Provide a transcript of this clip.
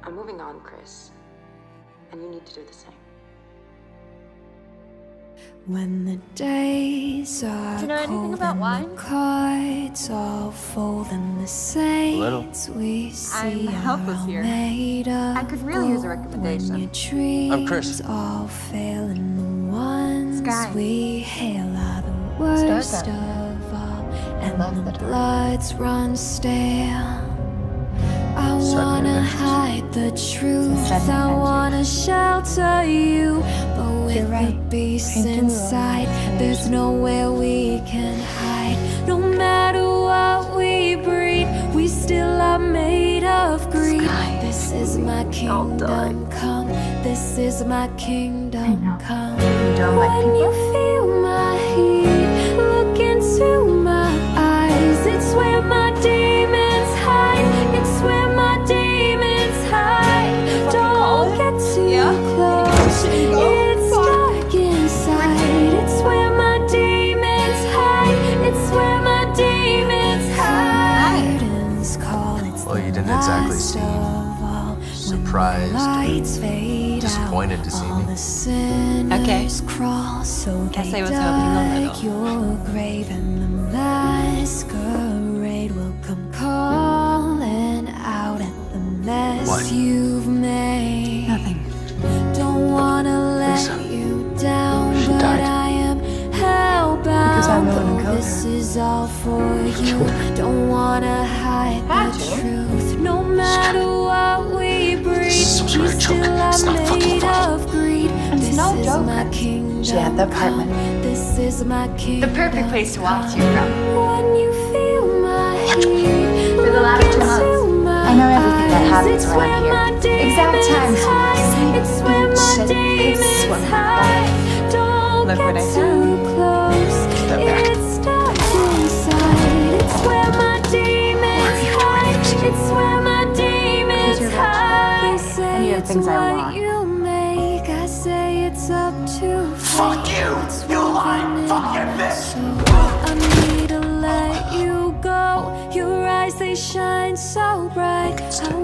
I'm moving on, Chris. And you need to do the same. When the days are Do you know anything cold about and wine? the cards all fold and the saints we see helpless are here. made of I could really use a gold. recommendation. When your dreams I'm Chris. all fail and the ones Sky. we hail are the worst Start of all, love and the the dark. bloods run stale. I Sudden wanna adventures. hide the truth, Sudden I adventures. wanna shelter you, but with You're right. the beast I do inside, want there's nowhere we can hide. No matter what we breed, we still are made of greed. Sky. This is my kingdom come, this is my kingdom come. You don't like When you people? feel my heat, look into my eyes. It's where my demons hide. It's where my demons hide. Don't get too close. It's dark inside. It's where my demons hide. It's where my demons hide. Curtains call, it's Well, you the didn't exactly last seem of all. surprised When the or lights fade disappointed out, to see all me. the sinners crawl, so Guess they I was hoping a dug little. your grave, and the masquerade will come calling out at the mess What? you've made. Nothing. Don't wanna let Lisa. you down, She but died. I am hellbound. Because I'm the one who though killed this her. is all for you. Don't wanna hide Had the to. truth. No matter what we breed, This is some sort we of joke. still It's are not fucking made funny. of greed. It's This no is joke. my kingdom. She had the apartment. come. This is my kingdom. The perfect place to walk to come. from. When you feel my heat, For the last 2 look months, into my I know everything that eyes. happens It's around where here. my Exact demons times when I hide. sleep, It's where eat, my shit, piss, demons swim. hide. Don't Look get what I too close. Step back. It's dark inside. It's where my demons hide. It's where my demons you're rich. hide. They And say you have it's things I what want. you make. I say it's up to Fuck fate. you! It's You lying woven in fucking my bitch! soul. I need to let you go. Your eyes, they shine so bright. I